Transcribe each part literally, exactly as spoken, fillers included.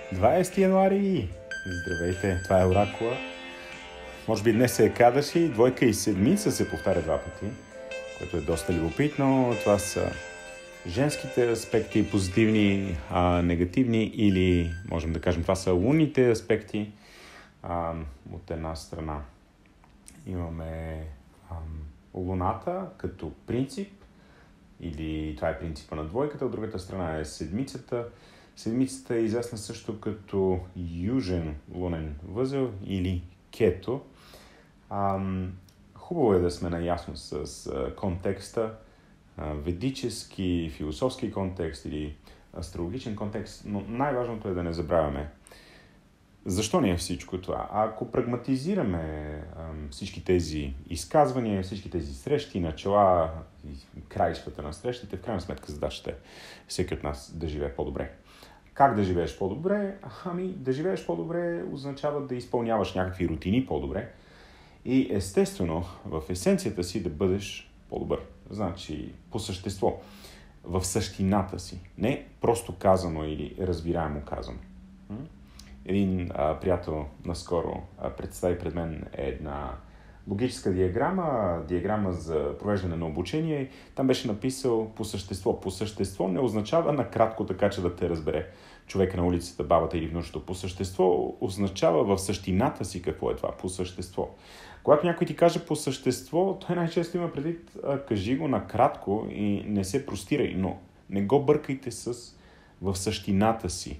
двайсети януари! Здравейте, това е Оракула. Може би днес се кадаш и двойка и седмица се повтаря два пъти, което е доста любопитно. Това са женските аспекти, позитивни, а, негативни, или можем да кажем това са лунните аспекти. А, от една страна имаме а, луната като принцип, или това е принципа на двойката, от другата страна е седмицата. Седмицата е известна също като южен лунен възел или кето. Ам, хубаво е да сме наясно с а, контекста, а, ведически, философски контекст или астрологичен контекст, но най-важното е да не забравяме защо не е всичко това. А ако прагматизираме ам, всички тези изказвания, всички тези срещи, начала и краищата на срещите, в крайна сметка задачата е всеки от нас да живее по-добре. Как да живееш по-добре? Ами, да живееш по-добре означава да изпълняваш някакви рутини по-добре и естествено в есенцията си да бъдеш по-добър. Значи, по същество, в същината си. Не просто казано или разбираемо казано. Един а, приятел наскоро а, представи пред мен една логическа диаграма, диаграма за провеждане на обучение. Там беше написал по същество. По същество не означава накратко, така че да те разбере човека на улицата, бабата или внучето. По същество означава в същината си какво е това. По същество. Когато някой ти каже по същество, той най-често има предвид, а, кажи го накратко и не се простирай, но не го бъркайте с в същината си.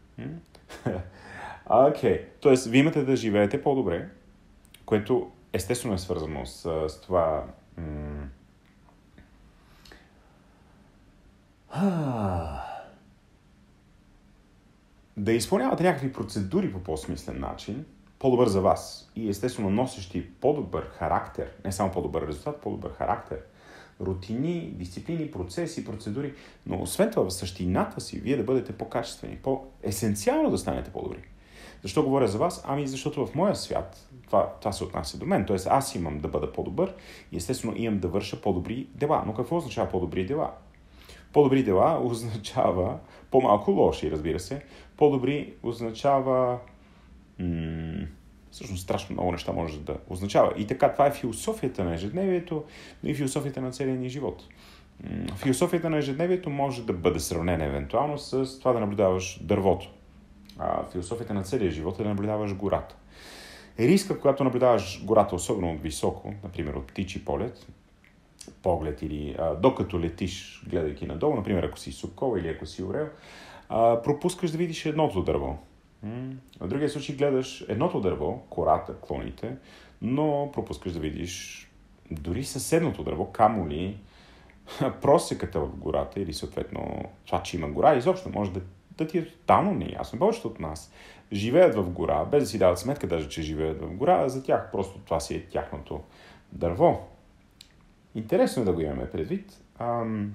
Окей, okay. Тоест, вие имате да живеете по-добре, което естествено е свързано с, с това м- да изпълнявате някакви процедури по по-смислен начин, по-добър за вас и естествено носещи по-добър характер, не само по-добър резултат, по-добър характер, рутини, дисциплини, процеси, процедури, но освен това в същината си вие да бъдете по-качествени, по-есенциално да станете по-добри. Защо говоря за вас? Ами защото в моя свят това, това се отнася до мен. Тоест аз имам да бъда по-добър и естествено имам да върша по-добри дела. Но какво означава по-добри дела? По-добри дела означава по-малко лоши, разбира се. По-добри означава... М- всъщност страшно много неща може да означава. И така, това е философията на ежедневието, но и философията на целия ни живот. М- философията на ежедневието може да бъде сравнена евентуално с това да наблюдаваш дървото. А, философията на целия живот е да наблюдаваш гората. Риска, когато наблюдаваш гората, особено от високо, например от птичи полет, поглед или а, докато летиш, гледайки надолу, например ако си сокол или ако си орел, а, пропускаш да видиш едното дърво. В другия случай гледаш едното дърво, кората, клоните, но пропускаш да видиш дори съседното дърво, камо ли просеката в гората или съответно това, че има гора, изобщо може да да ти е тотално неясно. Повечето от нас живеят в гора, без да си дават сметка даже, че живеят в гора, а за тях просто това си е тяхното дърво. Интересно е да го имаме предвид. Ам...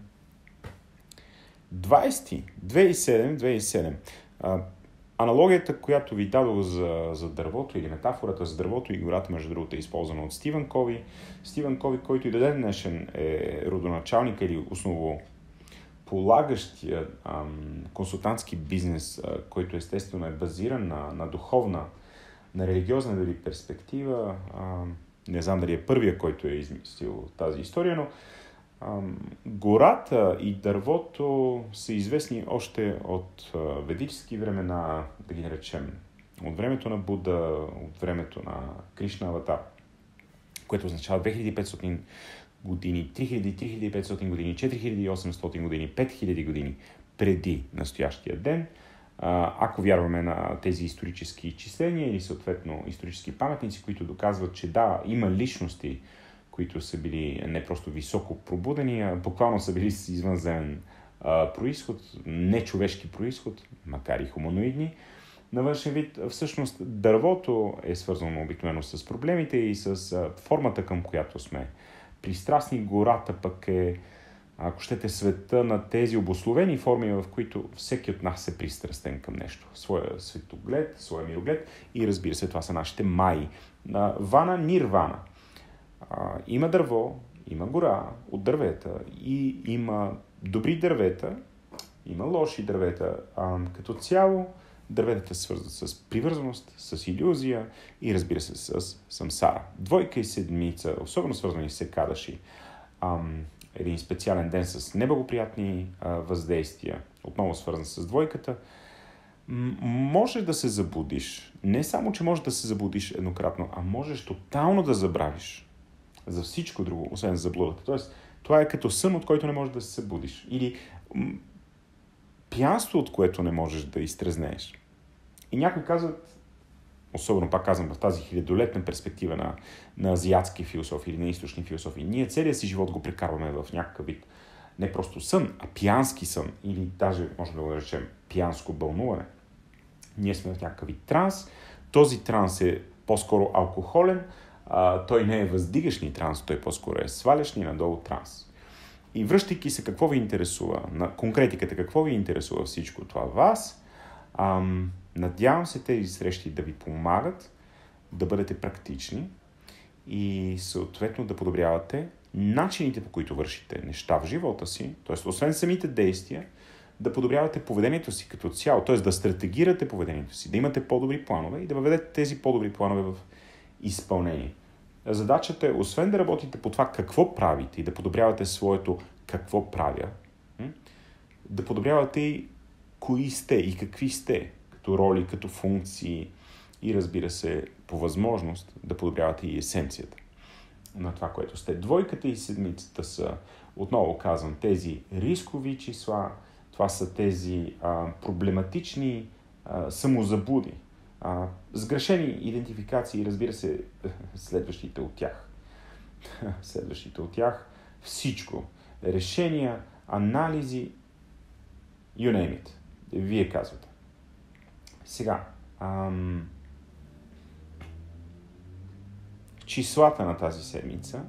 двайсети, две хиляди и седем, две хиляди и седем. А, аналогията, която ви дадох за, за дървото или метафората за дървото и гората, между другото, е използвана от Стивън Кови. Стивън Кови, който и до ден днешен е родоначалник или осново полагащия ам, консултантски бизнес, а, който естествено е базиран на, на духовна, на религиозна дали перспектива. А, не знам дали е първия, който е измислил тази история, но ам, гората и дървото са известни още от а, ведически времена, да ги наречем, от времето на Буда, от времето на Кришна Аватар, което означава две хиляди и петстотин години, три хиляди, три хиляди и петстотин години, четири хиляди и осемстотин години, пет хиляди години преди настоящия ден. Ако вярваме на тези исторически изчисления или съответно исторически паметници, които доказват, че да, има личности, които са били не просто високо пробудени, а буквално са били с извънземен а, происход, нечовешки происход, макар и хуманоидни, на външен вид. Всъщност дървото е свързано обикновено с проблемите и с а, формата, към която сме пристрастни. Гората пък е, ако щете, света на тези обусловени форми, в които всеки от нас е пристрастен към нещо. Своя светоглед, своя мироглед и разбира се, това са нашите маи. Вана, нирвана. Има дърво, има гора от дървета и има добри дървета, има лоши дървета. Като цяло Дърветата се свързват с привързаност, с илюзия и разбира се с самсара. Двойка и седмица, особено свързвани с екадаши, ам, един специален ден с неблагоприятни а, въздействия, отново свързан с двойката, м- може да се забудиш. Не само, че можеш да се забудиш еднократно, а можеш тотално да забравиш за всичко друго, освен за заблудата. Тоест, това е като сън, от който не можеш да се събудиш. Или м- пиянство, от което не можеш да изтрезнееш. И някои казват, особено пак казвам в тази хилядолетна перспектива на, на азиатски философии или на източни философии, ние целият си живот го прекарваме в някакъв вид не просто сън, а пиянски сън, или даже може да го наречем пиянско бълнуване. Ние сме в някакъв вид транс. Този транс е по-скоро алкохолен, а, той не е въздигащ транс, той по-скоро е свалящ ни надолу транс. И връщайки се какво ви интересува, на конкретиката какво ви интересува всичко това вас, ам, надявам се тези срещи да ви помагат да бъдете практични и съответно да подобрявате начините, по които вършите неща в живота си, т.е. освен самите действия, да подобрявате поведението си като цяло, т.е. да стратегирате поведението си, да имате по-добри планове и да въведете тези по-добри планове в изпълнение. Задачата е, освен да работите по това какво правите и да подобрявате своето какво правя, да подобрявате и кои сте и какви сте, като роли, като функции и разбира се, по възможност да подобрявате и есенцията на това, което сте. Двойката и седмицата са, отново казвам, тези рискови числа, това са тези а, проблематични а, самозаблуди, а, сгрешени идентификации и разбира се, следващите от тях. Следващите от тях всичко. Решения, анализи, you name it. Вие казвате. Сега, ам... числата на тази седмица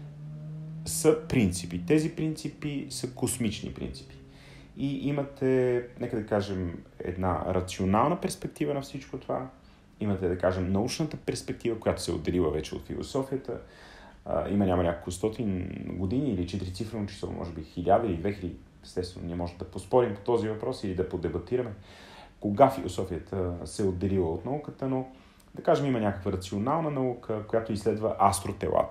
са принципи. Тези принципи са космични принципи. И имате, нека да кажем, една рационална перспектива на всичко това. Имате, да кажем, научната перспектива, която се е отделила вече от философията. А, има няма няколко стотин години или четирицифрено число, може би хиляда или две хиляди. Естествено, ние можем да поспорим по този въпрос или да подебатираме кога философията се е отделила от науката, но да кажем има някаква рационална наука, която изследва астротелата.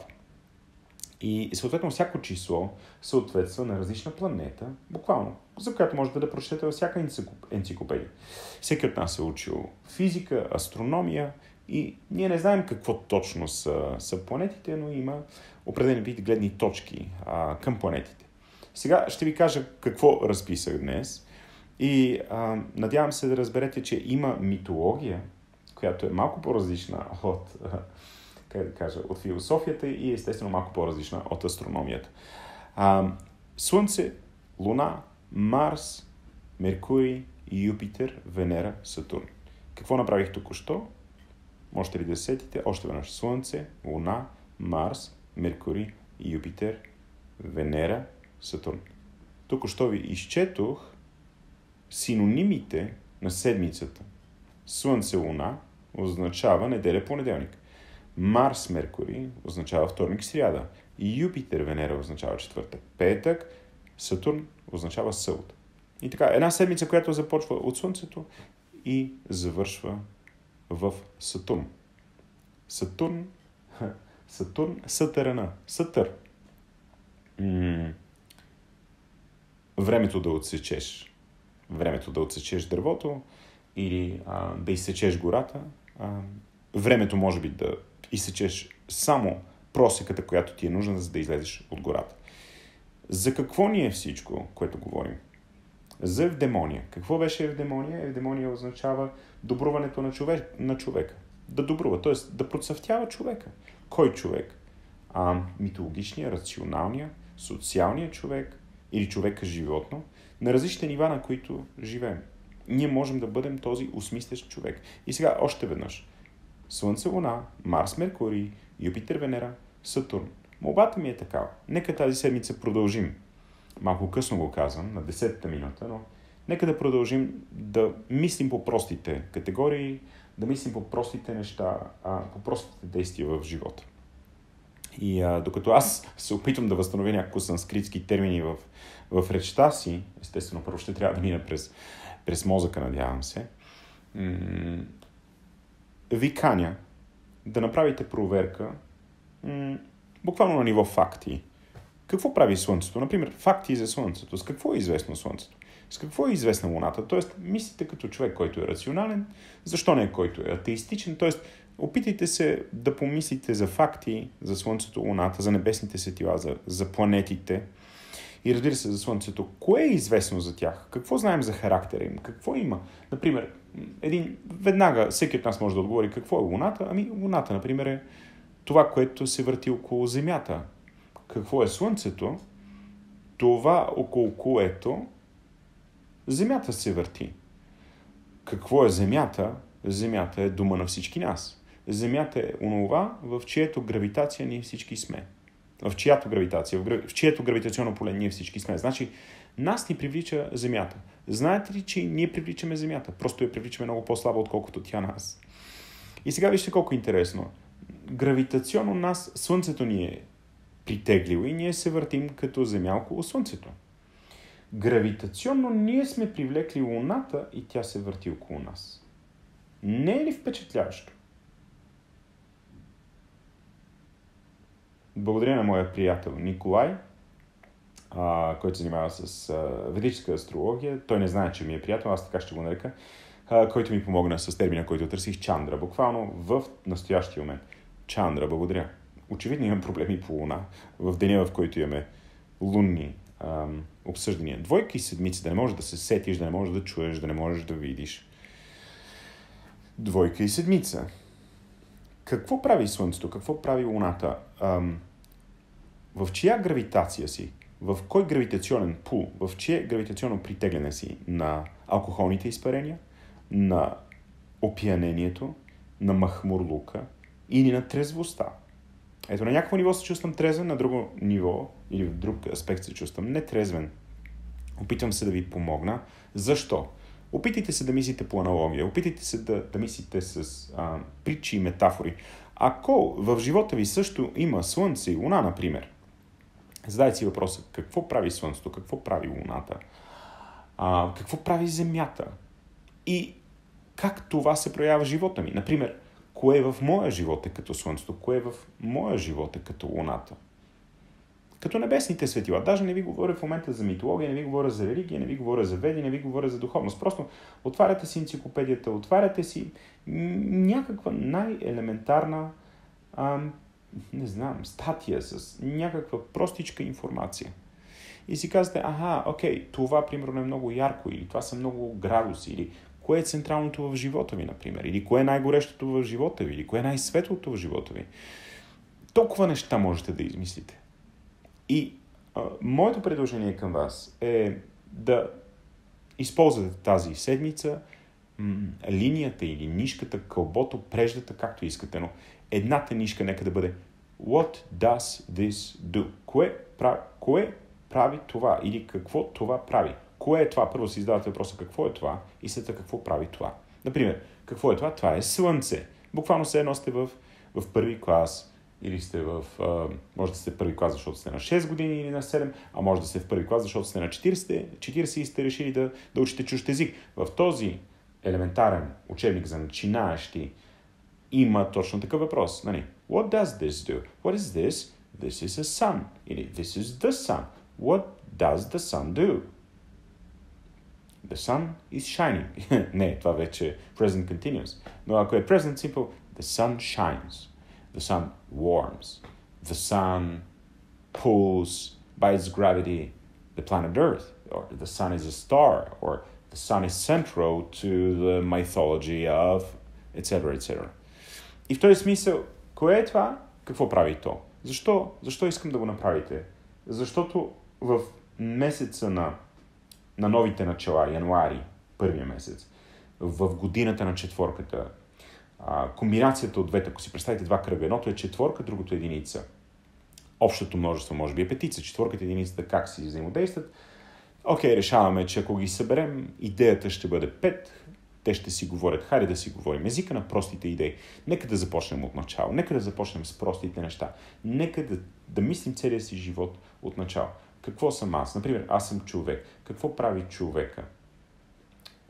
И съответно всяко число съответства на различна планета, буквално, за която можете да прочетете във всяка енциклопедия. Всеки от нас е учил физика, астрономия и ние не знаем какво точно са, са планетите, но има определени вид гледни точки а, към планетите. Сега ще ви кажа какво разписах днес и а, надявам се да разберете, че има митология, която е малко по-различна от, как да кажа, от философията и естествено малко по-различна от астрономията. А, Слънце, Луна, Марс, Меркурий, Юпитер, Венера, Сатурн. Какво направих току-що? Можете ли да сетите? Още веднъж. Слънце, Луна, Марс, Меркурий, Юпитер, Венера, Сатурн. Току-що ви изчетох синонимите на седмицата. Слънце, Луна означава неделя, понеделник. Марс, Меркурий означава вторник, сряда. Юпитер, Венера означава четвъртък, петък. Сатурн означава събота. И така, една седмица, която започва от Слънцето и завършва в Сатурн. Сатурн, Сатурн, Сатърна, Сатър. М- времето да отсечеш. Времето да отсечеш дървото или а, да изсечеш гората. А, времето може би да изсечеш само просеката, която ти е нужна, за да излезеш от гората. За какво ни е всичко, което говорим? За евдемония. Какво беше евдемония? Евдемония означава добруването на, човек, на човека. Да добрува, т.е. да процъфтява човека. Кой човек? А, митологичния, рационалния, социалния човек или човека животно, на различните нива, на които живеем. Ние можем да бъдем този осмислящ човек. И сега още веднъж. Слънце, Луна, Марс, Меркурий, Юпитер, Венера, Сатурн. Молбата ми е такава. Нека тази седмица продължим. Малко късно го казвам, на десетата минута, но нека да продължим да мислим по простите категории, да мислим по простите неща, а, по простите действия в живота. И а, докато аз се опитвам да възстановя някакво санскритски термини в, в речта си, естествено, първо ще трябва да мина през, през мозъка, надявам се, м- ви каня да направите проверка м- буквално на ниво факти. Какво прави Слънцето? Например, факти за Слънцето. С какво е известно Слънцето? С какво е известна Луната? Тоест, мислите като човек, който е рационален, защо не който е атеистичен? Тоест, опитайте се да помислите за факти за Слънцето, Луната, за небесните светила, за, за планетите и разбира се за Слънцето. Кое е известно за тях? Какво знаем за характера им? Какво има? Например, един, веднага всеки от нас може да отговори какво е Луната. Ами Луната, например, е това, което се върти около Земята. Какво е Слънцето? Това, около което Земята се върти. Какво е Земята? Земята е дома на всички нас. Земята е онова, в чието гравитация ние всички сме. В чиято гравитация, в чието гравитационно поле ние всички сме. Значи, нас ни привлича Земята. Знаете ли, че ние привличаме Земята? Просто я привличаме много по-слабо, отколкото тя нас. И сега вижте колко интересно. Гравитационно нас Слънцето ни е притеглило и ние се въртим като Земя около Слънцето. Гравитационно ние сме привлекли Луната и тя се върти около нас. Не е ли впечатляващо? Благодаря на моя приятел Николай, а, който се занимава с а, ведическа астрология. Той не знае, че ми е приятел, аз така ще го нарека, а, който ми помогна с термина, който търсих, Чандра. Буквално в настоящия момент. Чандра, благодаря. Очевидно имам проблеми по Луна. В деня, в който имаме лунни ам, обсъждания. Двойка и седмица, да не можеш да се сетиш, да не можеш да чуеш, да не можеш да видиш. Двойка и седмица. Какво прави Слънцето? Какво прави Луната? Ам, в чия гравитация си? В кой гравитационен пул? В чие гравитационно притегляне си? На алкохолните изпарения? На опиянението? На махмурлука? Или на трезвостта? Ето, на някакво ниво се чувствам трезвен, на друго ниво или в друг аспект се чувствам нетрезвен. Опитвам се да ви помогна. Защо? Опитайте се да мислите по аналогия, опитайте се да, да мислите с а, притчи и метафори. Ако в живота ви също има Слънце и Луна, например, задайте си въпроса, какво прави Слънцето, какво прави Луната, а, какво прави Земята и как това се проявява в живота ми. Например, кое в моя живот е като Слънцето, кое в моя живот е като Луната. Като небесните светила. Даже не ви говоря в момента за митология, не ви говоря за религия, не ви говоря за веди, не ви говоря за духовност. Просто отваряте си енциклопедията, отваряте си някаква най-елементарна, ам, не знам, статия с някаква простичка информация. И си казвате, аха, окей, това примерно е много ярко, или това са много градуси, или кое е централното в живота ви, например, или кое е най-горещото в живота ви, или кое е най-светлото в живота ви. Толкова неща можете да измислите. И а, моето предложение към вас е да използвате тази седмица м- линията или нишката, кълбото, преждата, както искате, но едната нишка нека да бъде What does this do? Кое, прави, кое прави това? Или какво това прави? Кое е това? Първо си задавате въпроса какво е това и след това какво прави това. Например, какво е това? Това е Слънце. Буквално се едно сте в, в първи клас, или сте в... А, може да сте в първи клас, защото сте на шест години или на седем, а може да сте в първи клас, защото сте на четирийсет, четирийсет и сте решили да, да учите чужд език. В този елементарен учебник за начинаещи има точно такъв въпрос. Нали? What does this do? What is this? This is a sun. Или this is the sun. What does the sun do? The sun is shining. Не, това вече е present continuous. Но ако е present simple, the sun shines. The sun warms. The sun pulls by its gravity the planet Earth. Or the sun is a star. Or the sun is central to the mythology of et cetera et cetera. И в този смисъл, кое е това? Какво прави то? Защо? Защо искам да го направите? Защото в месеца на, на новите начала, януари, първия месец, в годината на четворката, а, комбинацията от двете, ако си представите два кръга, едното е четворка, другото е единица. Общото множество може би е петица, четворката и единицата как си взаимодействат. Окей, решаваме, че ако ги съберем, идеята ще бъде пет, те ще си говорят, хайде да си говорим езика на простите идеи. Нека да започнем от начало, нека да започнем с простите неща, нека да, да мислим целия си живот от начало. Какво съм аз? Например, аз съм човек. Какво прави човека?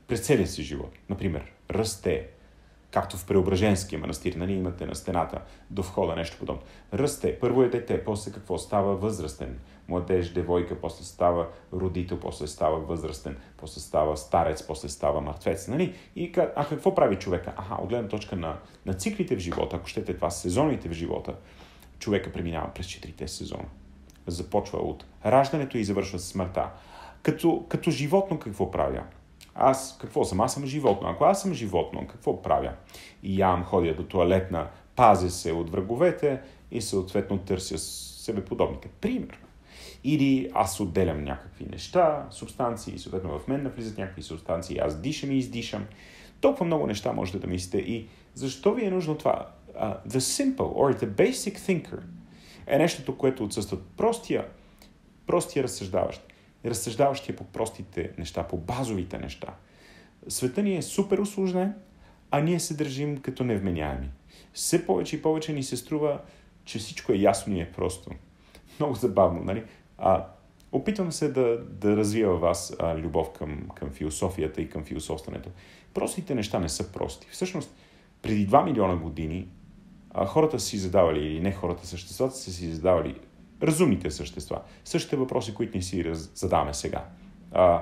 през целия си живот. Например, расте, както в Преображенския манастир, нали, имате на стената до входа нещо подобно. Расте, първо е дете, после какво става възрастен, младеж, девойка, после става родител, после става възрастен, после става старец, после става мъртвец. Нали? И, а какво прави човека? Аха, от гледна точка на, на циклите в живота, ако щете това сезоните в живота, човека преминава през четирите сезона. Започва от раждането и завършва с смъртта. Като, като животно какво правя? Аз какво съм? Аз съм животно. Ако аз съм животно, какво правя? И ям, ходя до тоалетна, пазя се от враговете и съответно търся себеподобните. Пример. Или аз отделям някакви неща, субстанции, и съответно в мен навлизат някакви субстанции, аз дишам и издишам. Толкова много неща можете да мислите. И защо ви е нужно това? Uh, the simple or the basic thinker е нещото, което отсъства. Простия, простия разсъждаващ. Разсъждаващия по простите неща, по базовите неща. Света ни е супер усложнен, а ние се държим като невменяеми. Все повече и повече ни се струва, че всичко е ясно и е просто. Много забавно, нали? А, опитвам се да, да развия във вас а, любов към, към философията и към философстването. Простите неща не са прости. Всъщност, преди два милиона години а, хората си задавали, или не хората, съществата са си задавали, разумните същества, същите въпроси, които ни си раз, задаваме сега. А,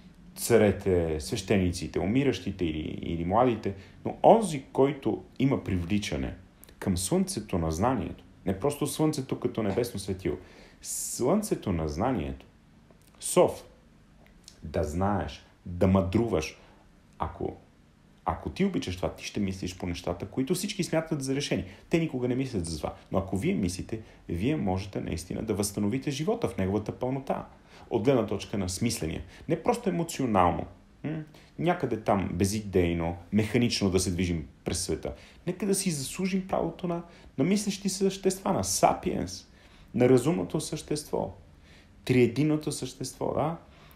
царете, свещениците, умиращите или, или младите, но онзи, който има привличане към слънцето на знанието, не просто слънцето като небесно светило, слънцето на знанието, Сов, да знаеш, да мъдруваш. Ако, ако ти обичаш това, ти ще мислиш по нещата, които всички смятат за решени. Те никога не мислят за това. Но ако вие мислите, вие можете наистина да възстановите живота в неговата пълнота. От гледна точка на смисления. Не просто емоционално. М- някъде там безидейно, механично да се движим през света. Нека да си заслужим правото на, на мислещи същества, на сапиенс, на разумното същество, триединното същество, да?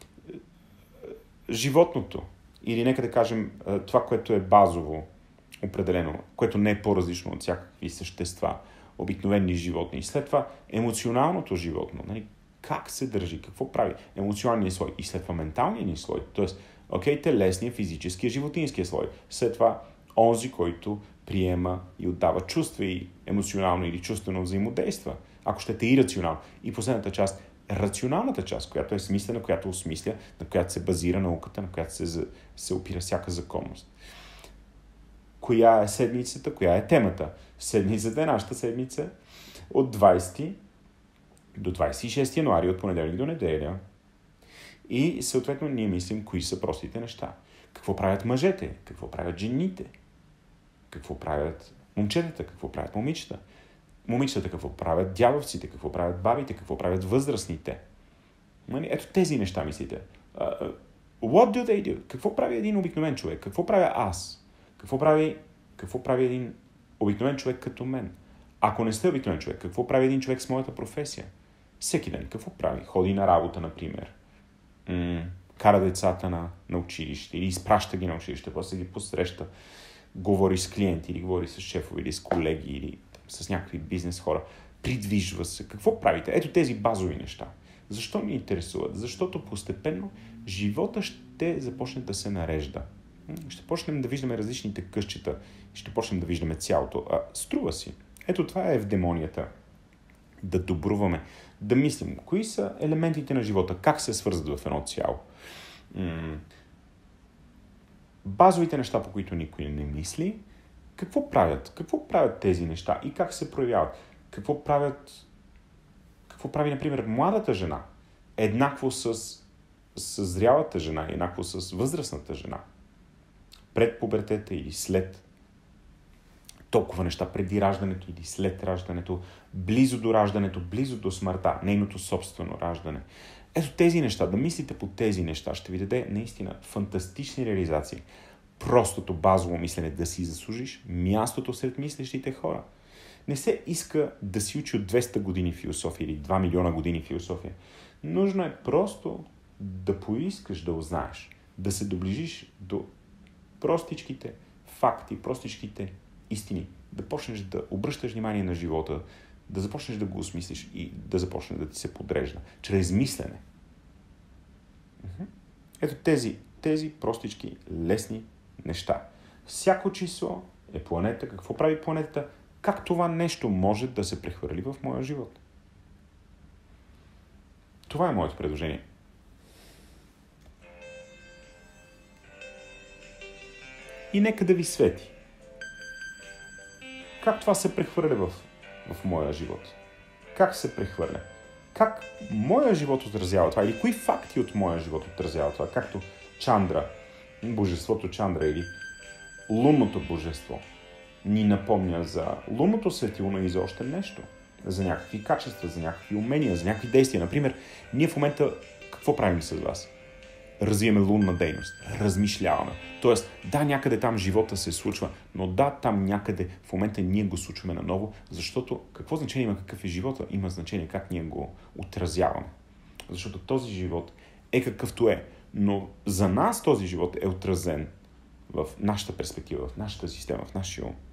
Животното. Или нека да кажем това, което е базово определено, което не е по-различно от всякакви същества, обикновени животни. И след това емоционалното животно. Нали? Как се държи, какво прави емоционалният слой. И след това менталният ни слой. Тоест, окей, телесния, физическия, животинския слой. След това онзи, който приема и отдава чувства и емоционално или чувствено взаимодейства. Ако щете и рационално. И последната част, рационалната част, която е смислена, която осмисля, на която се базира науката, на която се, се опира всяка законност. Коя е седмицата, коя е темата? Седмицата е нашата седмица от двайсети до двайсет и шести януари, от понеделник до неделя. И съответно ние мислим кои са простите неща. Какво правят мъжете? Какво правят жените? Какво правят момчетата? Какво правят момичета? Момичетата какво правят дядовците? Какво правят бабите? Какво правят възрастните? Ето тези неща мислите. Uh, what do they do? Какво прави един обикновен човек? Какво правя аз? Какво прави, какво прави един обикновен човек като мен? Ако не сте обикновен човек, какво прави един човек с моята професия? Всеки ден какво прави? Ходи на работа, например. М- кара децата на, на училище или изпраща ги на училище, после ги посреща, говори с клиенти или говори с шефове или с колеги или с някакви бизнес хора. Придвижва се. Какво правите? Ето тези базови неща. Защо ни интересуват? Защото постепенно живота ще започне да се нарежда. Ще почнем да виждаме различните къщета. Ще почнем да виждаме цялото. А, струва си. Ето това е евдемонията. Да добруваме. Да мислим. Кои са елементите на живота? Как се свързват в едно цяло? М- базовите неща, по които никой не мисли. Какво правят? Какво правят тези неща? И как се проявяват? Какво правят... Какво прави, например, младата жена? Еднакво с, с зрялата жена, еднакво с възрастната жена. Пред пубертета или след. Толкова неща преди раждането или след раждането, близо до раждането, близо до смъртта, нейното собствено раждане. Ето тези неща, да мислите по тези неща, ще ви даде наистина фантастични реализации. Простото базово мислене да си заслужиш мястото сред мислещите хора. Не се иска да си учи от двеста години философия или два милиона години философия. Нужно е просто да поискаш да узнаеш, да се доближиш до простичките факти, простичките истини, да почнеш да обръщаш внимание на живота, да започнеш да го осмислиш и да започне да ти се подрежда чрез мислене. Ето тези, тези простички, лесни неща. Всяко число е планета. Какво прави планетата? Как това нещо може да се прехвърли в моя живот? Това е моето предложение. И нека да ви свети. Как това се прехвърля в, в моя живот? Как се прехвърля? Как моя живот отразява това? Или кои факти от моя живот отразява това? Както Чандра, божеството Чандра или лунното божество ни напомня за лунното светило, но и за още нещо. За някакви качества, за някакви умения, за някакви действия. Например, ние в момента какво правим с вас? Развиваме лунна дейност, размишляваме. Тоест, да, някъде там живота се случва, но да, там някъде в момента ние го случваме наново, защото какво значение има какъв е живота? Има значение как ние го отразяваме. Защото този живот е какъвто е, но за нас този живот е отразен в нашата перспектива, в нашата система, в нашия ум.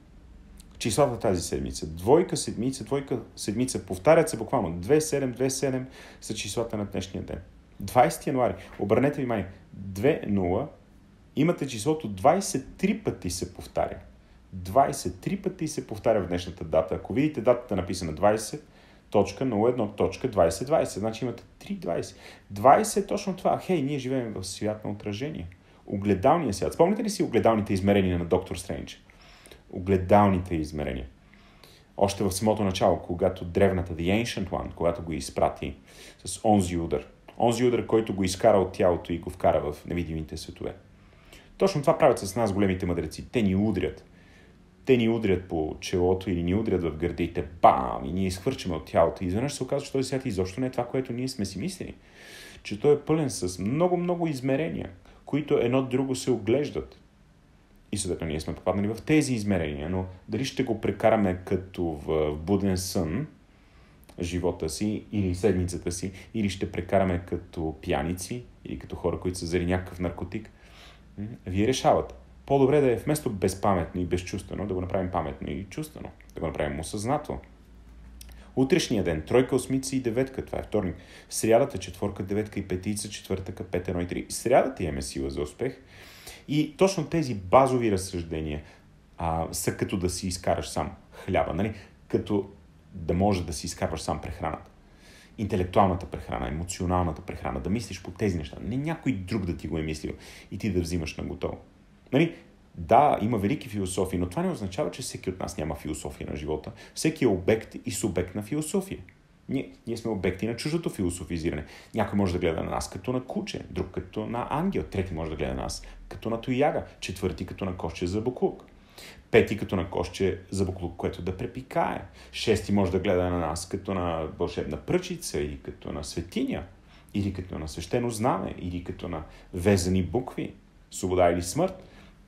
Числата тази седмица. Двойка, седмица, двойка, седмица. Повтарят се буквално. две седем, две седем са числата на днешния ден. двайсети януари. Обърнете внимание. две нула. Имате числото двайсет и три пъти се повтаря. двайсет и три пъти се повтаря в днешната дата. Ако видите датата написана двайсет точка нула едно точка двайсет двайсет, значи имате три двайсет. двайсет е точно това. Хей, ние живеем в свят на отражение. Огледалния свят. Спомните ли си огледалните измерения на Доктор Стрендж? Огледалните измерения. Още в самото начало, когато древната, The Ancient One, когато го изпрати с онзи удар. Онзи удар, който го изкара от тялото и го вкара в невидимите светове. Точно това правят с нас големите мъдреци. Те ни удрят. Те ни удрят по челото или ни удрят в гърдите. Бам! И ние изхвърчаме от тялото. И изведнъж се оказва, че този свят изобщо не е това, което ние сме си мислили. Че той е пълен с много-много измерения, които едно друго се оглеждат. И съответно ние сме попаднали в тези измерения, но дали ще го прекараме като в буден сън, живота си или седмицата си, или ще прекараме като пияници, или като хора, които са взели някакъв наркотик, вие решавате. По-добре да е вместо безпаметно и безчувствено, да го направим паметно и чувствено, да го направим осъзнато. Утрешния ден, тройка, осмица и деветка, това е вторник. Срядата, четворка, деветка и петица, четвъртъка, пет, едно и три. Срядата имаме сила за успех. И точно тези базови разсъждения а, са като да си изкараш сам хляба, нали? Като да може да си изкарваш сам прехраната. Интелектуалната прехрана, емоционалната прехрана, да мислиш по тези неща. Не някой друг да ти го е мислил и ти да взимаш на готово. Нали? Да, има велики философии, но това не означава, че всеки от нас няма философия на живота. Всеки е обект и субект на философия. Ние, ние сме обекти на чуждото философизиране. Някой може да гледа на нас като на куче, друг като на ангел, трети може да гледа на нас като на тояга, четвърти като на кошче за буклук, пети като на кошче за буклук, което да препикае, шести може да гледа на нас като на вълшебна пръчица или като на светиня, или като на свещено знаме, или като на везени букви, свобода или смърт.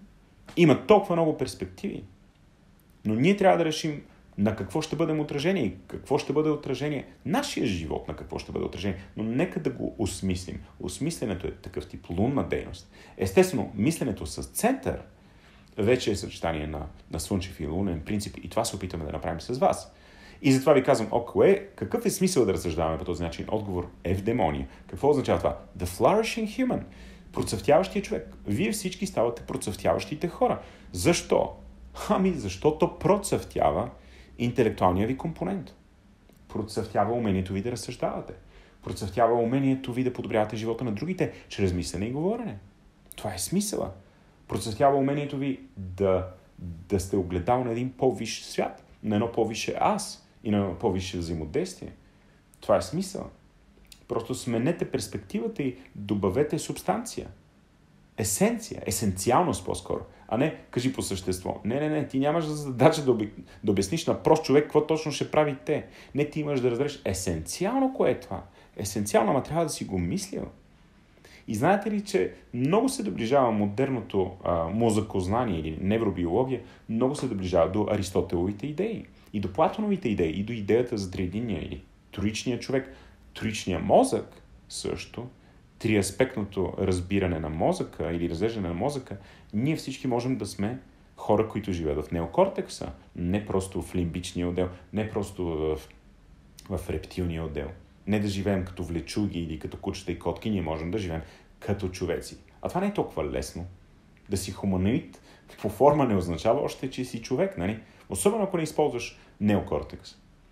Има толкова много перспективи, но ние трябва да решим на какво ще бъдем отражение и какво ще бъде отражение. Нашия живот на какво ще бъде отражение. Но нека да го осмислим. Осмисленето е такъв тип лунна дейност. Естествено, мисленето с център вече е съчетание на, на слънчев и лунен принцип и това се опитаме да направим с вас. И затова ви казвам, окей, какъв е смисъл да разсъждаваме по този начин? Отговор е в демония. Какво означава това? The flourishing human. Процъфтяващия човек. Вие всички ставате процъфтяващите хора. Защо? Ами, защото процъфтява интелектуалния ви компонент. Процъфтява умението ви да разсъждавате. Процъфтява умението ви да подобрявате живота на другите чрез мислене и говорене. Това е смисъла. Процъфтява умението ви да, да сте огледал на един по-висш свят, на едно по-висше аз и на едно по-висше взаимодействие. Това е смисъл. Просто сменете перспективата и добавете субстанция. Есенция, есенциалност по-скоро, а не кажи по същество. Не, не, не, ти нямаш задача да, оби... да обясниш на прост човек какво точно ще прави те. Не, ти имаш да разбереш есенциално кое е това. Есенциално, ама трябва да си го мислил. И знаете ли, че много се доближава модерното а, мозъкознание или невробиология, много се доближава до Аристотеловите идеи и до Платоновите идеи и до идеята за триединния или троичния човек. Троичния мозък също, триаспектното разбиране на мозъка или разглеждане на мозъка, ние всички можем да сме хора, които живеят в неокортекса, не просто в лимбичния отдел, не просто в, в рептилния отдел. Не да живеем като влечуги или като кучета и котки, ние можем да живеем като човеци. А това не е толкова лесно. Да си хуманоид по форма не означава още, че си човек, нали? Особено ако не използваш неокортекс.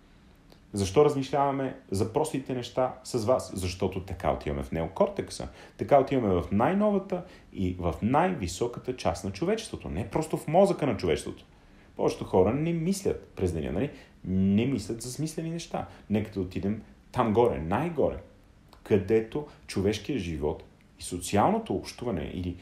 Защо размишляваме за простите неща с вас? Защото така отиваме в неокортекса. Така отиваме в най-новата и в най-високата част на човечеството. Не просто в мозъка на човечеството. Повечето хора не мислят през деня, нали? Не мислят за смислени неща. Нека да отидем там горе, най-горе, където човешкият живот и социалното общуване или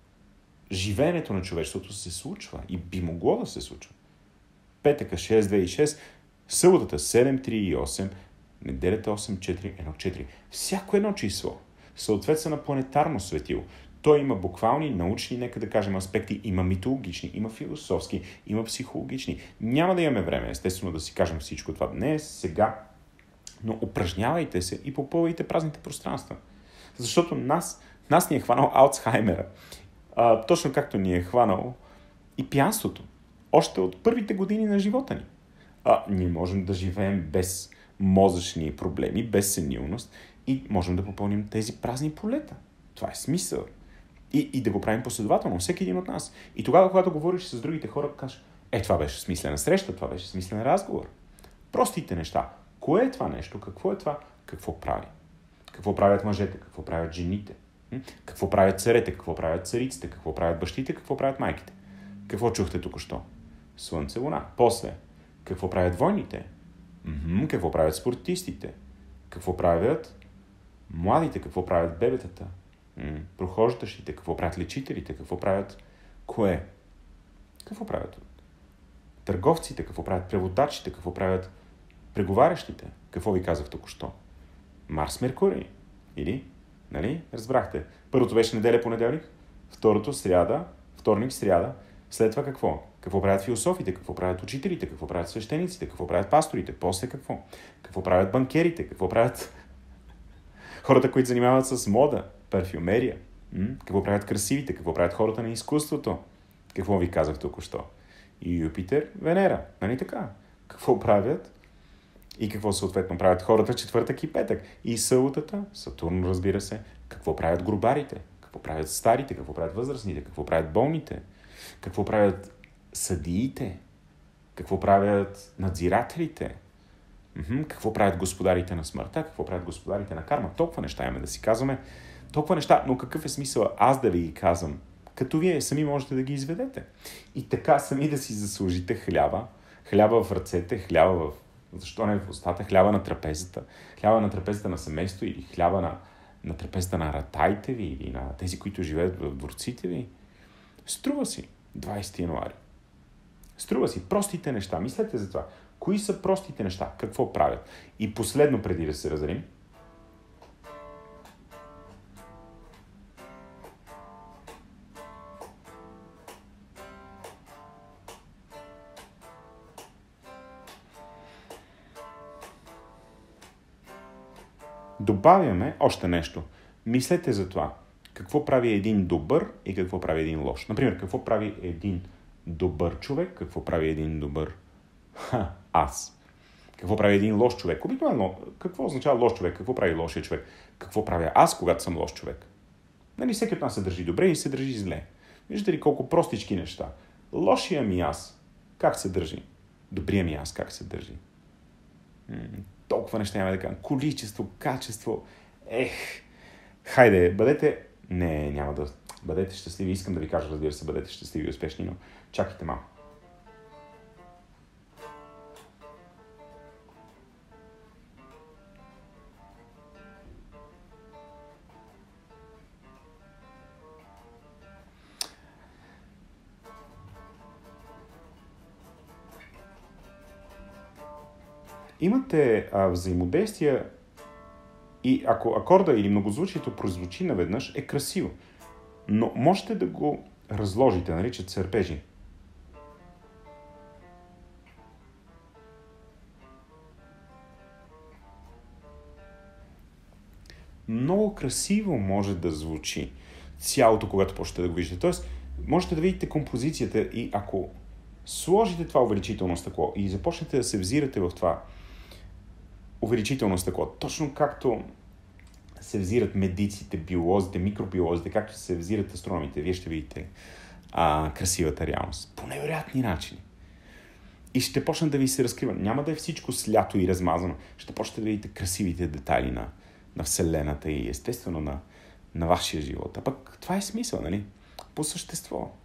живеенето на човечеството се случва и би могло да се случва. Петъка шест две и шест, съботата седем три и осем, неделята осем четири едно четири. Всяко едно число съответства на планетарно светило. Той има буквални, научни, нека да кажем, аспекти, има митологични, има философски, има психологични. Няма да имаме време, естествено, да си кажем всичко това днес, сега, но упражнявайте се и попълвайте празните пространства. Защото нас, нас ни е хванал Алцхаймера. А, точно както ни е хванал и пиянството. Още от първите години на живота ни. А, ние можем да живеем без мозъчни проблеми, без сенилност и можем да попълним тези празни полета. Това е смисъл. И, и да го правим последователно, всеки един от нас. И тогава, когато говориш с другите хора, кажеш, е, това беше смислена среща, това беше смислен разговор. Простите неща. Кое е това нещо? Какво е това? Какво прави? Какво правят мъжете? Какво правят жените? Какво правят царете? Какво правят цариците? Какво правят бащите? Какво правят майките? Какво чухте току-що? Слънце, луна. После. Какво правят войните? М-м, какво правят спортистите? Какво правят младите? Какво правят бебетата? М-м, прохождащите? Какво правят лечителите? Какво правят кое? Какво правят търговците? Какво правят преводачите? Какво правят преговарящите? Какво ви казах току-що? Марс, Меркурий. Или? Нали? Разбрахте. Първото беше неделя, понеделник. Второто сряда. Вторник, сряда. След това какво? Какво правят философите? Какво правят учителите? Какво правят свещениците? Какво правят пасторите? После какво? Какво правят банкерите? Какво правят хората, които занимават с мода, парфюмерия? М? Какво правят красивите? Какво правят хората на изкуството? Какво ви казах току-що? И Юпитер, Венера. Нали така? Какво правят? И какво съответно правят хората четвъртък и петък? И съботата, Сатурн, разбира се. Какво правят грубарите? Какво правят старите? Какво правят възрастните? Какво правят болните? Какво правят съдиите? Какво правят надзирателите? М-м, какво правят господарите на смъртта? Какво правят господарите на карма? Толкова неща имаме да си казваме. Толкова неща, но какъв е смисъл аз да ви ги казвам? Като вие сами можете да ги изведете. И така сами да си заслужите хляба. Хляба в ръцете, хляба в... Защо не в устата? Хляба на трапезата. Хляба на трапезата на семейство или хляба на, на трапезата на ратаите ви или на тези, които живеят в дворците ви. Струва си. двайсети януари. Струва си. Простите неща. Мислете за това. Кои са простите неща? Какво правят? И последно, преди да се разделим, добавяме още нещо. Мислете за това. Какво прави един добър и какво прави един лош. Например, какво прави един добър човек, какво прави един добър Ха, аз. Какво прави един лош човек? Обикновено, какво означава лош човек? Какво прави лошия човек? Какво правя аз, когато съм лош човек? Нали, всеки от нас се държи добре и се държи зле. Виждате ли колко простички неща? Лошия ми аз, как се държи? Добрия ми аз, как се държи? М- толкова неща няма да кажа. Количество, качество. Ех, хайде, бъдете... Не, няма да... Бъдете щастливи. Искам да ви кажа, разбира се, бъдете щастливи и успешни, но чакайте малко. Имате а, взаимодействие и ако акорда или многозвучието прозвучи наведнъж, е красиво. Но можете да го разложите, наричат се арпежи. Много красиво може да звучи цялото, когато почнете да го виждате. Тоест, можете да видите композицията и ако сложите това увеличително стъкло и започнете да се взирате в това увеличително стъкло, точно както се взират медиците, биолозите, микробиолозите, както се взират астрономите. Вие ще видите а, красивата реалност. По невероятни начини. И ще почна да ви се разкрива. Няма да е всичко слято и размазано. Ще почнете да видите красивите детайли на, на Вселената и естествено на, на вашия живот. А пък това е смисъл, нали? По същество.